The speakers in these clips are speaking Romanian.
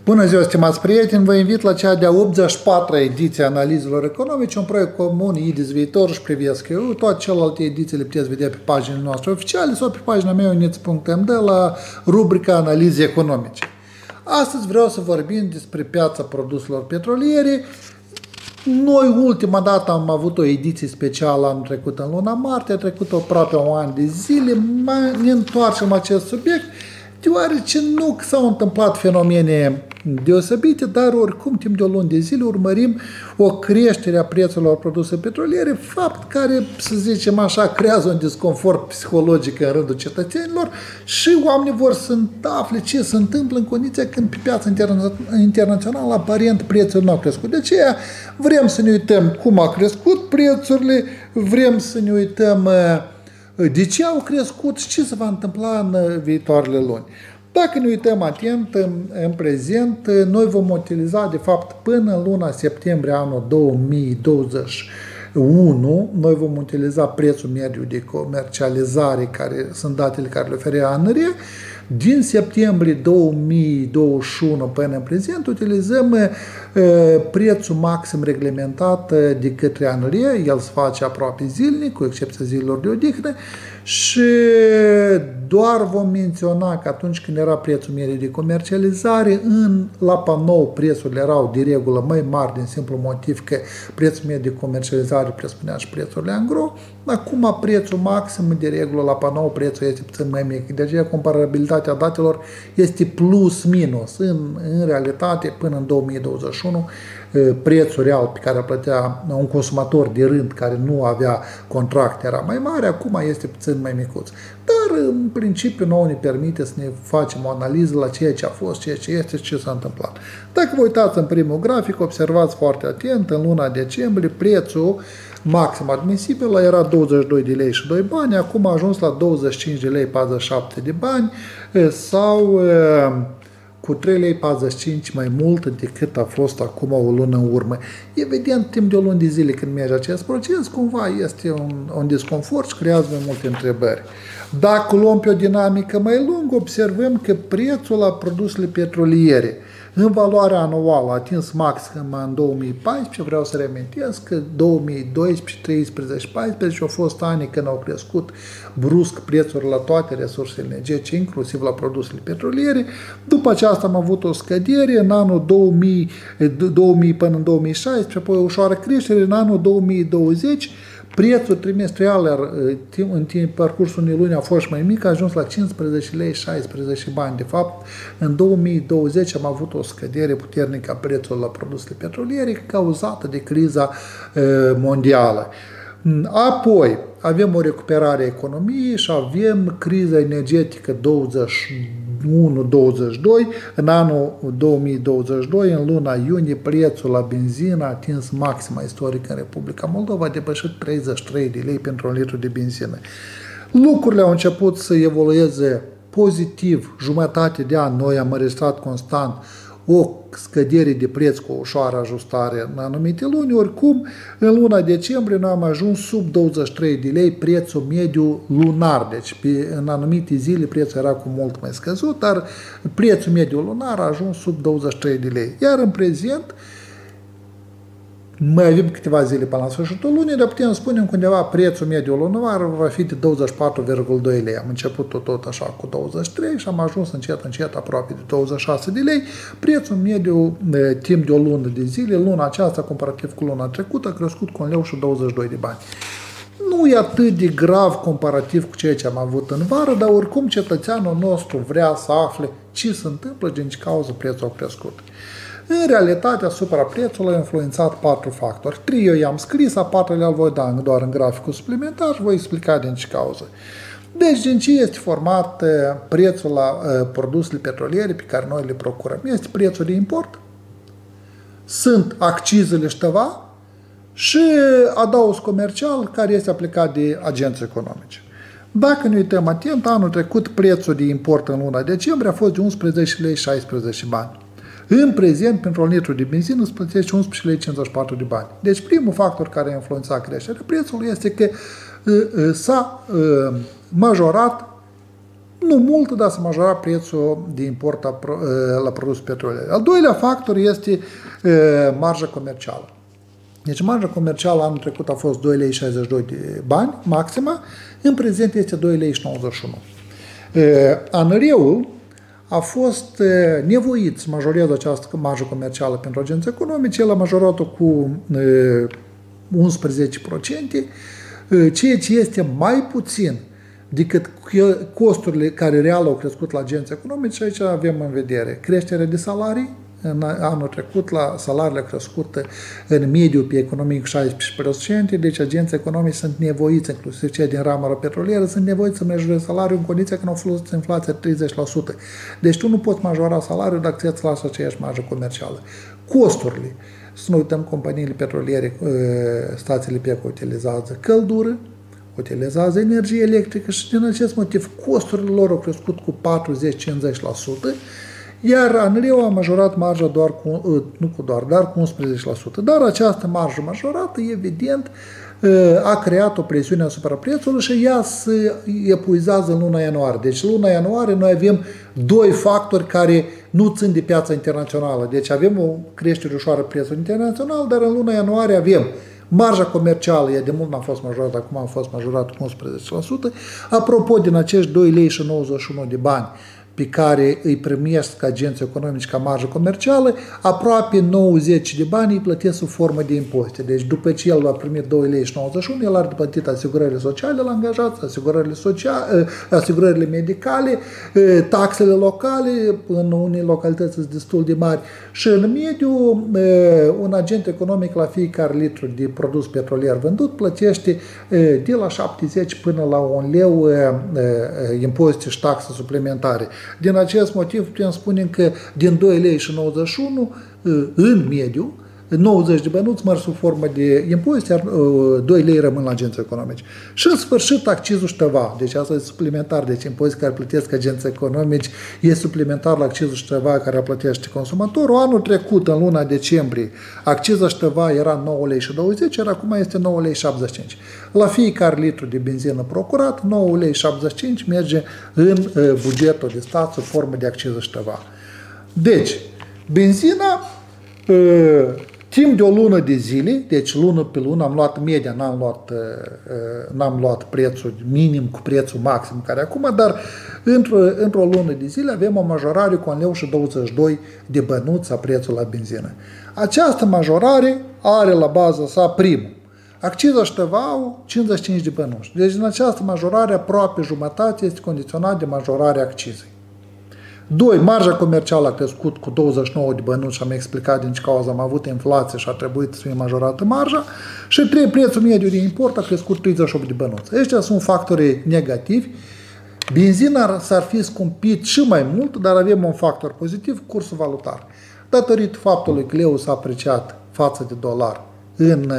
Bună ziua, stimați prieteni! Vă invit la cea de-a 84-a ediție a analizelor economice, un proiect comun IDIS Viitor și Privesc EU. Toate celelalte ediții le puteți vedea pe paginile noastre oficiale sau pe pagina mea units.md la rubrica Analize economice. Astăzi vreau să vorbim despre piața produselor petroliere. Noi ultima dată am avut o ediție specială anul trecut în luna martie, a trecut aproape un an de zile, ne întoarcem la acest subiect, deoarece nu s-au întâmplat fenomene deosebite, dar oricum timp de o lună de zile urmărim o creștere a prețurilor produse petroliere, fapt care, să zicem așa, creează un disconfort psihologic în rândul cetățenilor și oamenii vor să afle ce se întâmplă în condiția când pe piața internațională aparent prețurile nu au crescut. De aceea vrem să ne uităm cum au crescut prețurile, vrem să ne uităm de ce au crescut și ce se va întâmpla în viitoarele luni. Dacă ne uităm atent în prezent, noi vom utiliza, de fapt, până în luna septembrie anul 2021, noi vom utiliza prețul mediu de comercializare, care sunt datele care le oferă ANRE. Din septembrie 2021 până în prezent utilizăm prețul maxim reglementat de către ANRE, el se face aproape zilnic, cu excepția zilelor de odihnă, și doar vom menționa că atunci când era prețul mediu de comercializare, la panou prețurile erau de regulă mai mari din simplu motiv că prețul mediu de comercializare presupunea și prețurile angro. Acum prețul maxim de regulă la panou prețul este puțin mai mic. De aceea comparabilitatea datelor este plus-minus. În realitate, până în 2021, prețul real pe care îl plătea un consumator de rând care nu avea contract era mai mare, acum este puțin mai micuț. Dar, în principiu, nouă ne permite să ne facem o analiză la ceea ce a fost, ceea ce este și ce s-a întâmplat. Dacă vă uitați în primul grafic, observați foarte atent, în luna decembrie, prețul maxim admisibil era 22 de lei și 2 bani, acum a ajuns la 25 de lei 47 de bani sau cu 3,45 lei mai mult decât a fost acum o lună în urmă. Evident, timp de o lună de zile când merge acest proces, cumva este un disconfort și creează mai multe întrebări. Dacă luăm pe o dinamică mai lungă, observăm că prețul la produsele petroliere în valoare anuală a atins maxim în 2014, vreau să reamintesc că 2012, 13, 14 au fost ani când au crescut brusc prețurile la toate resursele energetice, inclusiv la produsele petroliere. După aceasta am avut o scădere în anul 2000 până în 2016, apoi o ușoară creștere în anul 2020. Prețul trimestrial în parcursul unei luni a fost mai mic, a ajuns la 15 lei 16 bani. De fapt, în 2020 am avut o scădere puternică a prețului la produsele petroliere cauzată de criza mondială. Apoi, avem o recuperare a economiei și avem criza energetică 21-22. În anul 2022, în luna iunie, prețul la benzină a atins maxima istorică în Republica Moldova, a depășit 33 de lei pentru un litru de benzină. Lucrurile au început să evolueze pozitiv. Jumătate de an noi am înregistrat constant o scădere de preț cu o ușoară ajustare în anumite luni. Oricum, în luna decembrie noi am ajuns sub 23 de lei prețul mediu lunar. Deci, în anumite zile prețul era cu mult mai scăzut, dar prețul mediu lunar a ajuns sub 23 de lei. Iar în prezent, mai avem câteva zile până la sfârșitul lunii, dar putem spune că undeva prețul mediu lunar va fi de 24,2 lei. Am început tot așa cu 23 și am ajuns încet aproape de 26 de lei. Prețul mediu timp de o lună de zile, luna aceasta comparativ cu luna trecută, a crescut cu 1 leu și 22 de bani. Nu e atât de grav comparativ cu ceea ce am avut în vară, dar oricum cetățeanul nostru vrea să afle ce se întâmplă din ce cauză prețul a crescut. În realitate, asupra prețului a influențat 4 factori. 3 eu i-am scris, a 4-lea îl voi da doar în graficul suplimentar și voi explica din ce cauză. Deci, din ce este format prețul la produsele petroliere pe care noi le procurăm? Este prețul de import, sunt accizele șteva și adaos comercial care este aplicat de agenții economice. Dacă ne uităm atent, anul trecut prețul de import în luna decembrie a fost de 11 lei 16 bani. În prezent, pentru un litru de benzină, îți plătești 11 lei 54 de bani. Deci, primul factor care a influențat creșterea prețului este că s-a majorat nu mult, dar s-a majorat prețul de import la produse petroliere. Al doilea factor este marja comercială. Deci marja comercială anul trecut a fost 2,62 lei de bani, maxima, în prezent este 2,91 lei. ANRE-ul a fost nevoit să majoreze această marjă comercială pentru agenții economici, el a majorat-o cu 11%, ceea ce este mai puțin decât costurile care real au crescut la agenții economici. Aici avem în vedere creșterea de salarii. În anul trecut, la salariile au crescut în mediu pe economie cu 16%, deci agenții economici sunt nevoiți, inclusiv cei din ramura petrolieră, sunt nevoiți să majoreze salariul în condiția că nu au fost inflația 30%. Deci tu nu poți majora salariul dacă îți lasă aceeași marjă comercială. Costurile. Să nu uităm, companiile petroliere, stațiile PEC utilizează căldură, utilizează energie electrică și din acest motiv costurile lor au crescut cu 40-50%, iar ANRE-ul a majorat marja dar cu 11%. Dar această marjă majorată, evident, a creat o presiune asupra prețului și ea se epuizează în luna ianuarie. Deci, luna ianuarie noi avem doi factori care nu țin de piața internațională. Deci avem o creștere ușoară prețului internațional, dar în luna ianuarie avem marja comercială, ea de mult n-a fost majorată, acum a fost majorată cu 11%. Apropo, din acești 2,91 lei de bani pe care îi primesc agenții economici ca marjă comercială, aproape 90 de bani îi plătesc sub formă de impozite. Deci după ce el va primi 2,91 lei, el are de plătit asigurările sociale la angajați, asigurările medicale, taxele locale, în unele localități sunt destul de mari și în mediu un agent economic la fiecare litru de produs petrolier vândut plătește de la 70 până la 1 leu impozite și taxe suplimentare. Din acest motiv putem spune că din 2,91 lei în mediu, 90 de bănuți mări sub formă de impozite, iar 2 lei rămân la agenții economici. Și în sfârșit accizul șteva, deci asta e suplimentar, deci impozit care plătesc agenții economici e suplimentar la accizul șteva care plătește consumatorul. Anul trecut, în luna decembrie, accizul șteva era 9,20 lei, iar acum este 9,75 lei. La fiecare litru de benzină procurat, 9,75 lei merge în bugetul de stat sub formă de accizul șteva. Deci, benzina timp de o lună de zile, deci lună pe lună, am luat media, n-am luat prețul minim cu prețul maxim care acum, dar într-o lună de zile avem o majorare cu 1,22 lei de bănuți a prețul la benzină. Această majorare are la bază sa primul. Acciza ștevau 55 de bănuți. Deci în această majorare aproape jumătate este condiționat de majorarea accizei. 2. Marja comercială a crescut cu 29 de bănuți și am explicat din ce cauză am avut inflație și a trebuit să fie majorată marja. Și 3. Prețul mediu de import a crescut 38 de bănuți. Aceștia sunt factori negativi. Benzina s-ar fi scumpit și mai mult, dar avem un factor pozitiv, cursul valutar. Datorită faptului că leu s-a apreciat față de dolar în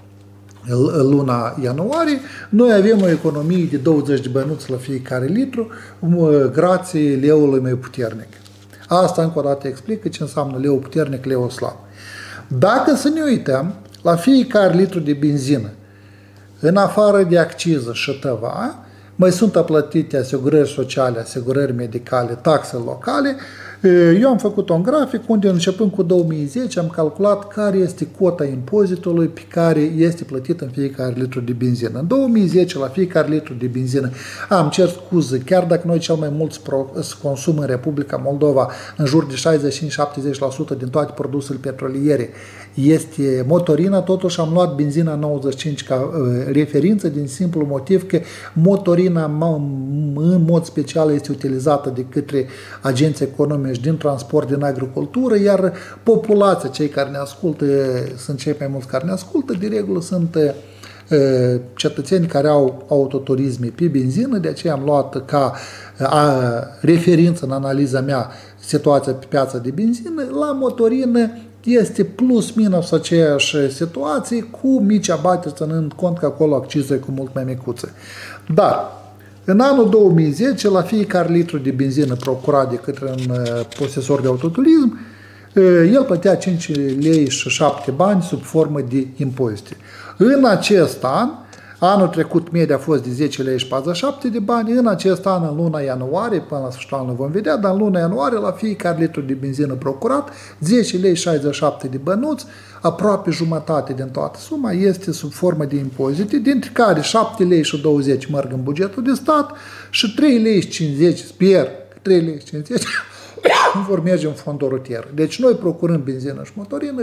luna ianuarie, noi avem o economie de 20 de bănuți la fiecare litru, grație leului mai puternic. Asta încă o dată explică ce înseamnă leu puternic, leu slab. Dacă să ne uităm la fiecare litru de benzină, în afară de acciză și TVA, mai sunt plătite asigurări sociale, asigurări medicale, taxe locale. Eu am făcut un grafic unde, începând cu 2010, am calculat care este cota impozitului pe care este plătit în fiecare litru de benzină. În 2010, la fiecare litru de benzină, am cer scuze, chiar dacă noi cel mai mult consumăm în Republica Moldova, în jur de 65-70% din toate produsele petroliere, este motorina, totuși am luat benzina 95 ca referință din simplu motiv că motorina în mod special este utilizată de către agenții economici din transport, din agricultură, iar populația, cei care ne ascultă, sunt cei mai mulți care ne ascultă, de regulă sunt cetățeni care au autoturisme pe benzină, de aceea am luat ca referință în analiza mea situația pe piața de benzină. La motorină este plus minus aceeași situație, cu mici abateri, ținând cont că acolo accizul e cu mult mai micuță. Dar în anul 2010, la fiecare litru de benzină procurat de către un posesor de autoturism, el plătea 5 lei și 7 bani sub formă de impozite. În acest an, Anul trecut media a fost de 10 lei și 47 de bani, în acest an, în luna ianuarie, până la sfârșitul anului vom vedea, dar în luna ianuarie, la fiecare litru de benzină procurat, 10 lei 67 de bănuți, aproape jumătate din toată suma este sub formă de impozite, dintre care 7 lei și 20 merg în bugetul de stat și 3 lei și 50, sper, 3 lei și 50 vor merge în fondul rutier. Deci noi procurăm benzină și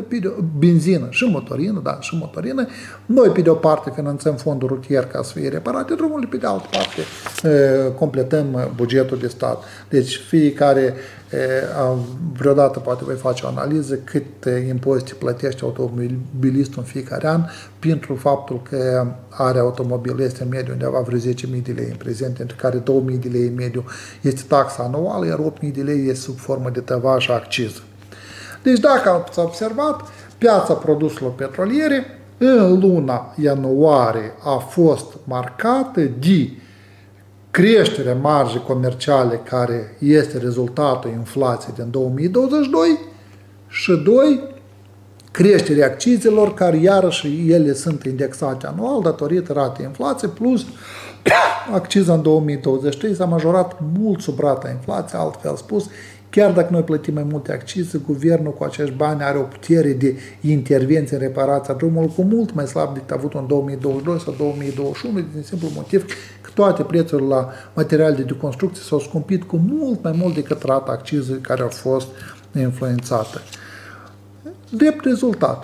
motorină, noi pe de o parte finanțăm fondul rutier ca să fie reparate drumurile, pe de altă parte completăm bugetul de stat. Deci fiecare vreodată poate voi face o analiză cât impozite plătește automobilistul în fiecare an pentru faptul că are automobil, este în mediu undeva vreo 10.000 de lei în prezent, între care 2.000 de lei în mediu este taxa anuală, iar 8.000 de lei este sub formă de TVA și acciză. Deci dacă ați observat, piața produselor petroliere în luna ianuarie a fost marcată de creșterea marjei comerciale care este rezultatul inflației din 2022 și 2. Creșterea accizelor care iarăși ele sunt indexate anual datorită ratei inflației plus acciza în 2023 s-a majorat mult sub rata inflației, altfel spus, chiar dacă noi plătim mai multe accize, guvernul cu acești bani are o putere de intervenție în reparația drumului cu mult mai slab decât a avut în 2022 sau 2021, din simplu motiv că toate prețurile la materiale de construcție s-au scumpit cu mult mai mult decât rata accizei care a fost influențată. Drept rezultat,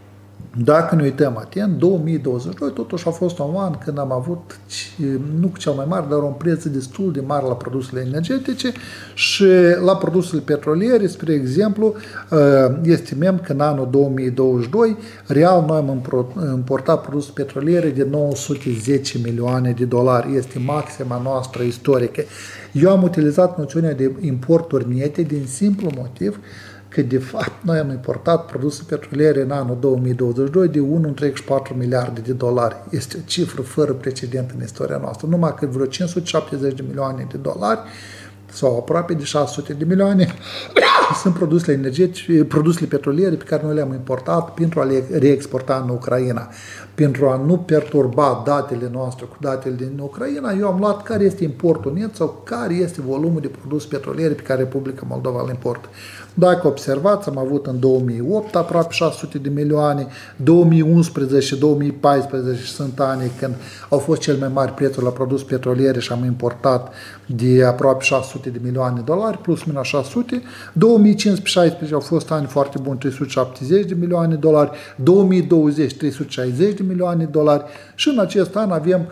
dacă ne uităm atent, 2022 totuși a fost un an când am avut, nu cel mai mare, dar un preț destul de mare la produsele energetice și la produsele petroliere, spre exemplu, estimăm că în anul 2022, real, noi am importat produse petroliere de 910 milioane de dolari. Este maxima noastră istorică. Eu am utilizat noțiunea de importuri nete din simplu motiv că, de fapt, noi am importat produse petroliere în anul 2022 de 1,34 miliarde de dolari. Este o cifră fără precedent în istoria noastră. Numai că vreo 570 de milioane de dolari sau aproape de 600 de milioane sunt produsele energetice, produsele petroliere pe care noi le-am importat pentru a le reexporta în Ucraina. Pentru a nu perturba datele noastre cu datele din Ucraina, eu am luat care este importul net sau care este volumul de produse petroliere pe care Republica Moldova îl importă. Dacă observați, am avut în 2008 aproape 600 de milioane, 2011 și 2014 sunt anii când au fost cel mai mari prețuri la produse petroliere și am importat de aproape 600 de milioane de dolari, plus minus 600. 2015-16 au fost ani foarte buni, 370 de milioane de dolari, 2020 360 de milioane de dolari și în acest an avem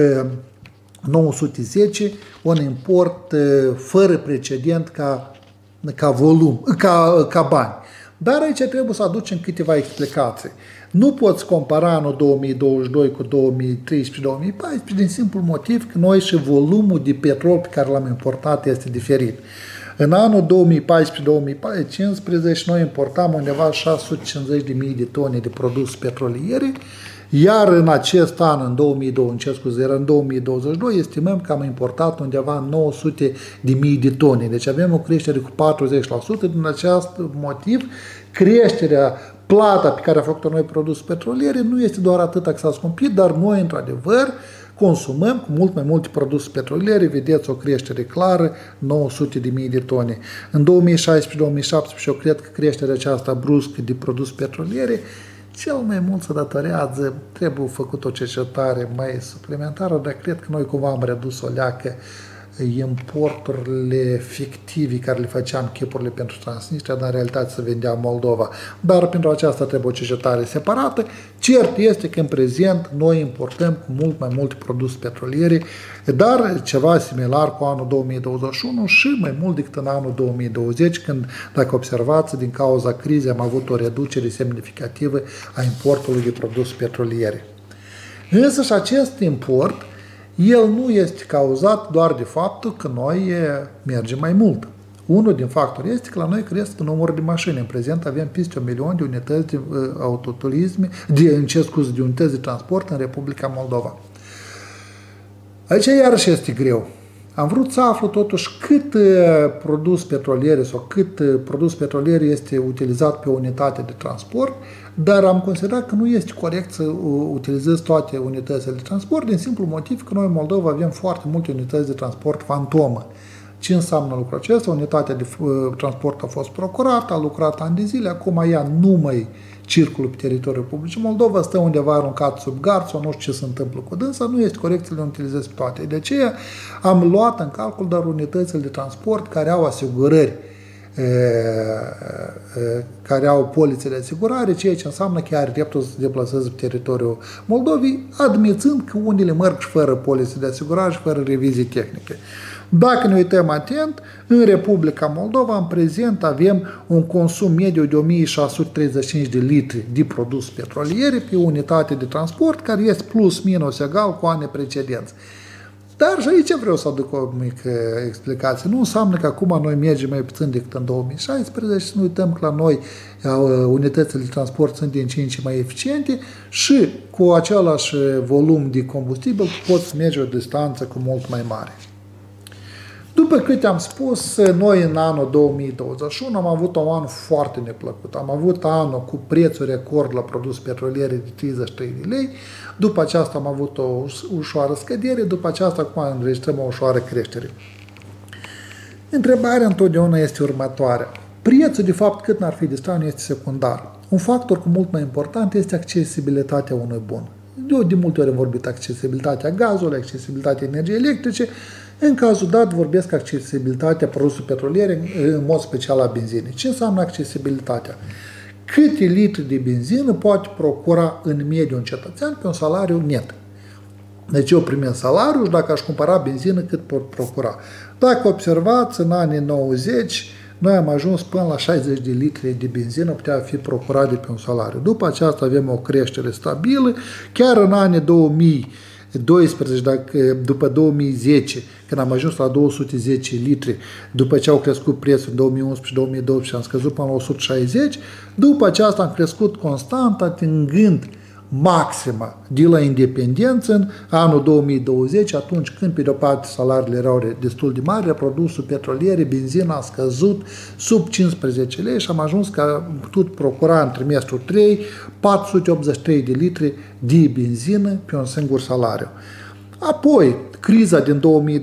910, un import fără precedent ca volum, ca bani. Dar aici trebuie să aducem câteva explicații. Nu poți compara anul 2022 cu 2013-2014 din simplu motiv că noi și volumul de petrol pe care l-am importat este diferit. În anul 2014-2015 noi importam undeva 650.000 de tone de produse petroliere, iar în acest an, în 2022, estimăm că am importat undeva 900.000 de tone. Deci avem o creștere cu 40%. Din acest motiv, creșterea, plata pe care a făcut-o noi produse petroliere nu este doar atât că s-a scumpit, dar noi, într-adevăr, consumăm cu mult mai multe produse petroliere, vedeți o creștere clară, 900.000 de tone. În 2016-2017, eu cred că creșterea aceasta bruscă de produse petroliere cel mai mult se datorează, trebuie făcut o cercetare mai suplimentară, dar cred că noi cumva am redus o leacă importurile fictive care le făceam, chipurile pentru Transnistria, dar în realitate se vendea Moldova. Dar pentru aceasta trebuie o cercetare separată. Cert este că în prezent noi importăm cu mult mai multe produse petroliere, dar ceva similar cu anul 2021 și mai mult decât în anul 2020, când, dacă observați, din cauza crizei am avut o reducere semnificativă a importului de produse petroliere. Însă și acest import el nu este cauzat doar de faptul că noi mergem mai mult. Unul din factori este că la noi cresc numărul de mașini. În prezent avem peste 1 milion de unități de autoturisme, de unități de transport în Republica Moldova. Aici iarăși este greu. Am vrut să aflu totuși cât produs petroliere sau cât produs petrolier este utilizat pe o unitate de transport, dar am considerat că nu este corect să utilizez toate unitățile de transport, din simplu motiv că noi în Moldova avem foarte multe unități de transport fantomă. Ce înseamnă lucrul acesta? Unitatea de transport a fost procurată, a lucrat ani de zile, acum ea nu mai circulă pe teritoriul public Moldova, stă undeva aruncat sub gard sau nu știu ce se întâmplă cu dânsa, nu este corect să le utilizez pe toate. De aceea am luat în calcul doar unitățile de transport care au asigurări, care au polițe de asigurare, ceea ce înseamnă că are dreptul să se deplaseze pe teritoriul Moldovei, admițând că unele merg și fără polițe de asigurare și fără revizii tehnice. Dacă ne uităm atent, în Republica Moldova, în prezent, avem un consum mediu de 1635 de litri de produs petroliere pe unitate de transport, care este plus minus egal cu anii precedenți. Dar și aici vreau să aduc o mică explicație. Nu înseamnă că acum noi mergem mai puțin decât în 2016, să nu uităm că la noi unitățile de transport sunt din ce în ce mai eficiente și cu același volum de combustibil poți merge o distanță cu mult mai mare. După câte am spus, noi în anul 2021 am avut un an foarte neplăcut. Am avut anul cu prețuri record la produse petroliere de 33 de lei, după aceasta am avut o ușoară scădere, după aceasta acum înregistrăm o ușoară creștere. Întrebarea întotdeauna este următoarea. Prețul, de fapt, cât n-ar fi de straniu, este secundar. Un factor cu mult mai important este accesibilitatea unui bun. Eu de multe ori am vorbit accesibilitatea gazului, accesibilitatea energiei electrice. În cazul dat vorbesc accesibilitatea produselor petroliere, în mod special a benzinei. Ce înseamnă accesibilitatea? Câte litri de benzină poate procura în mediu un cetățean pe un salariu net? Deci eu primesc salariul și dacă aș cumpăra benzină, cât pot procura? Dacă observați, în anii 90, noi am ajuns până la 60 de litri de benzină putea fi procurat de pe un salariu. După aceasta avem o creștere stabilă, chiar în anii 2012, după 2010, când am ajuns la 210 litri, după ce au crescut prețul în 2011-2012, am scăzut până la 160, după aceasta am crescut constant, atingând maxima de la independență în anul 2020, atunci când pe de-o parte salariile erau destul de mari, produsul petroliere, benzina a scăzut sub 15 lei și am ajuns că am putut procura în trimestrul 3 483 de litri de benzină pe un singur salariu. Apoi, criza din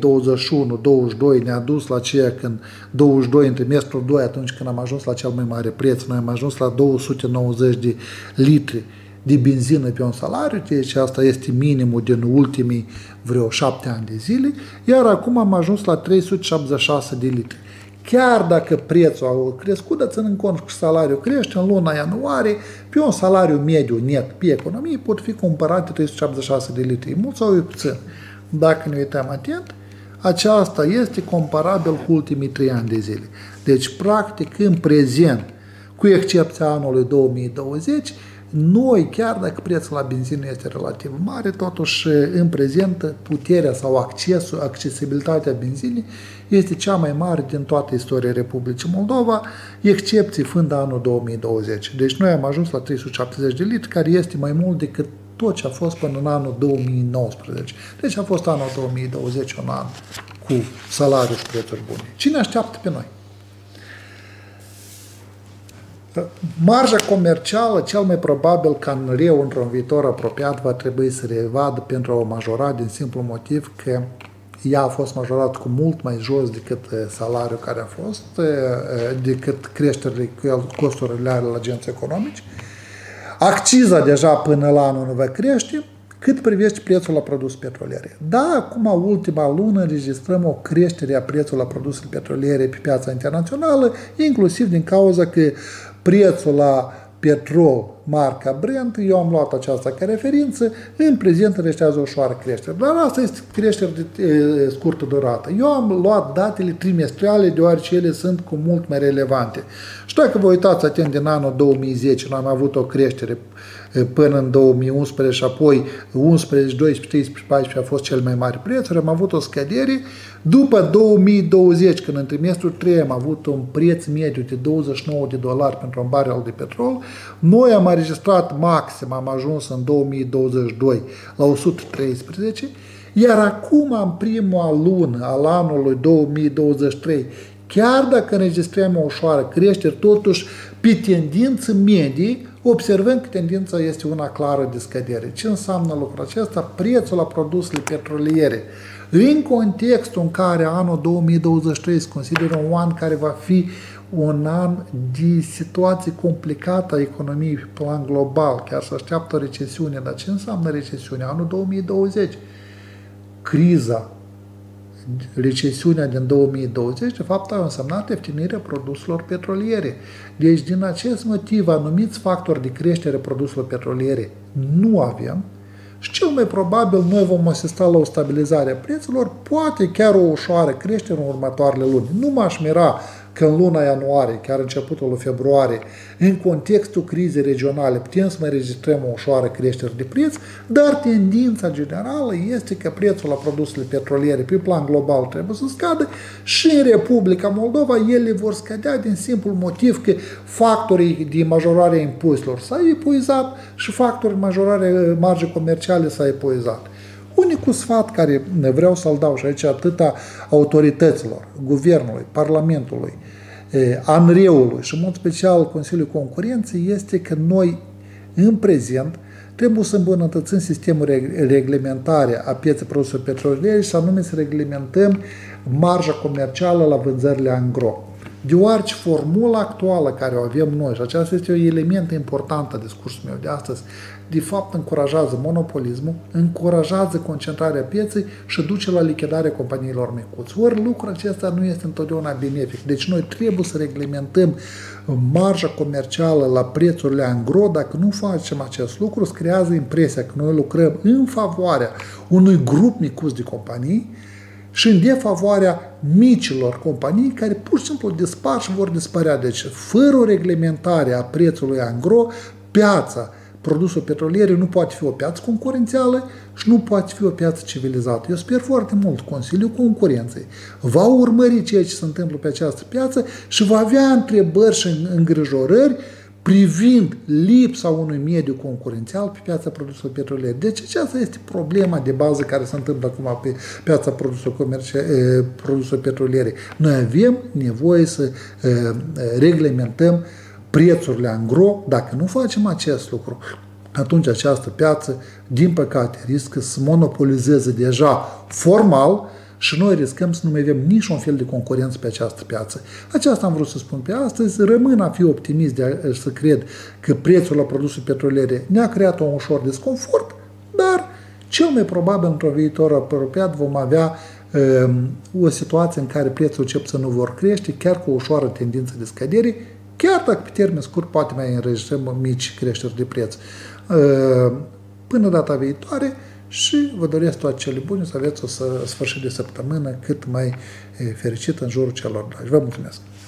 2021-22 ne-a dus la ceea când 22 în trimestrul 2, atunci când am ajuns la cel mai mare preț, noi am ajuns la 290 de litri de benzină pe un salariu, deci asta este minimul din ultimii vreo 7 ani de zile, iar acum am ajuns la 376 de litri. Chiar dacă prețul a crescut, dar ținând cont că salariul crește, în luna ianuarie, pe un salariu mediu net pe economie pot fi cumpărate 376 de litri. Mult sau puțin. Dacă ne uităm atent, aceasta este comparabil cu ultimii 3 ani de zile. Deci, practic, în prezent, cu excepția anului 2020, noi, chiar dacă prețul la benzină este relativ mare, totuși, în prezent, puterea sau accesul, accesibilitatea benzinei este cea mai mare din toată istoria Republicii Moldova, excepție fiind anul 2020. Deci noi am ajuns la 370 de litri, care este mai mult decât tot ce a fost până în anul 2019. Deci a fost anul 2020 un an cu salariu și prețuri bune. Cine așteaptă pe noi? Marja comercială, cel mai probabil că în REU, într-un viitor apropiat, va trebui să revadă pentru a o majora din simplu motiv că ea a fost majorată cu mult mai jos decât salariul care a fost, decât creșterile costurile la agenții economici. Acciza deja până la anul nu va crește, cât privește prețul la produse petroliere. Da, acum, ultima lună, înregistrăm o creștere a prețului la produsele petroliere pe piața internațională, inclusiv din cauza că prețul la petrol marca Brent, eu am luat aceasta ca referință, în prezent înregistrează o ușoară creștere. Dar asta este creștere de scurtă durată. Eu am luat datele trimestriale, deoarece ele sunt cu mult mai relevante. Și dacă vă uitați atent din anul 2010, noi am avut o creștere până în 2011 și apoi 11, 12, 13, 14 a fost cel mai mare preț, am avut o scădere. După 2020, când în trimestrul 3 am avut un preț mediu de $29 pentru un barel de petrol, noi am înregistrat maxim, am ajuns în 2022 la 113, iar acum, în prima lună al anului 2023, chiar dacă înregistrăm o ușoară creștere, totuși pe tendință medie, observăm că tendința este una clară de scădere. Ce înseamnă lucrul acesta? Prețul la produsele petroliere. În contextul în care anul 2023 se consideră un an care va fi un an de situație complicată a economiei pe plan global, chiar se așteaptă o recesiune. Dar ce înseamnă recesiune? Anul 2020, criza, recesiunea din 2020, de fapt, a însemnat ieftinire produselor petroliere. Deci, din acest motiv, anumiți factori de creștere a produselor petroliere nu avem și cel mai probabil noi vom asista la o stabilizare a prețurilor, poate chiar o ușoară creștere în următoarele luni. Nu m-aș mira că în luna ianuarie, chiar începutul lui februarie, în contextul crizei regionale, putem să mai registrăm o ușoară creștere de preț, dar tendința generală este că prețul la produsele petroliere pe plan global trebuie să scadă și în Republica Moldova ele vor scădea din simplul motiv că factorii de majorare a impozitelor s-au epuizat și factorii de majorare marge comerciale s-au epuizat. Unicul sfat care vreau să-l dau și aici atâta autorităților, guvernului, parlamentului, ANRE-ului și în mod special Consiliul Concurenței este că noi în prezent trebuie să îmbunătățim sistemul reglementare a pieței produselor petroliere și anume să reglementăm marja comercială la vânzările angro. Deoarece formula actuală care o avem noi, și aceasta este un element important a discursului meu de astăzi, de fapt încurajează monopolismul, încurajează concentrarea pieței și duce la lichidarea companiilor micuți. Ori lucrul acesta nu este întotdeauna benefic. Deci noi trebuie să reglementăm marja comercială la prețurile angro. Dacă nu facem acest lucru, se creează impresia că noi lucrăm în favoarea unui grup micuț de companii și în defavoarea micilor companii care pur și simplu dispar și vor dispărea. Deci, fără o reglementare a prețului angro, piața produselor petroliere nu poate fi o piață concurențială și nu poate fi o piață civilizată. Eu sper foarte mult Consiliul Concurenței va urmări ceea ce se întâmplă pe această piață și va avea întrebări și îngrijorări privind lipsa unui mediu concurențial pe piața produselor petroliere. Deci aceasta este problema de bază care se întâmplă acum pe piața produselor petroliere. Noi avem nevoie să reglementăm prețurile angro. Dacă nu facem acest lucru, atunci această piață, din păcate, riscă să monopolizeze deja formal și noi riscăm să nu mai avem niciun fel de concurență pe această piață. Aceasta am vrut să spun pe astăzi. Rămân a fi optimist să cred că prețul la produse petroliere ne-a creat un ușor disconfort, dar cel mai probabil într-un viitor apropiat vom avea o situație în care prețul încep să nu vor crește, chiar cu o ușoară tendință de scădere, chiar dacă pe termen scurt poate mai înregistrăm mici creșteri de preț. Până data viitoare și vă doresc toate cele bune, să aveți o sfârșit de săptămână cât mai fericit în jurul celor dragi. Vă mulțumesc!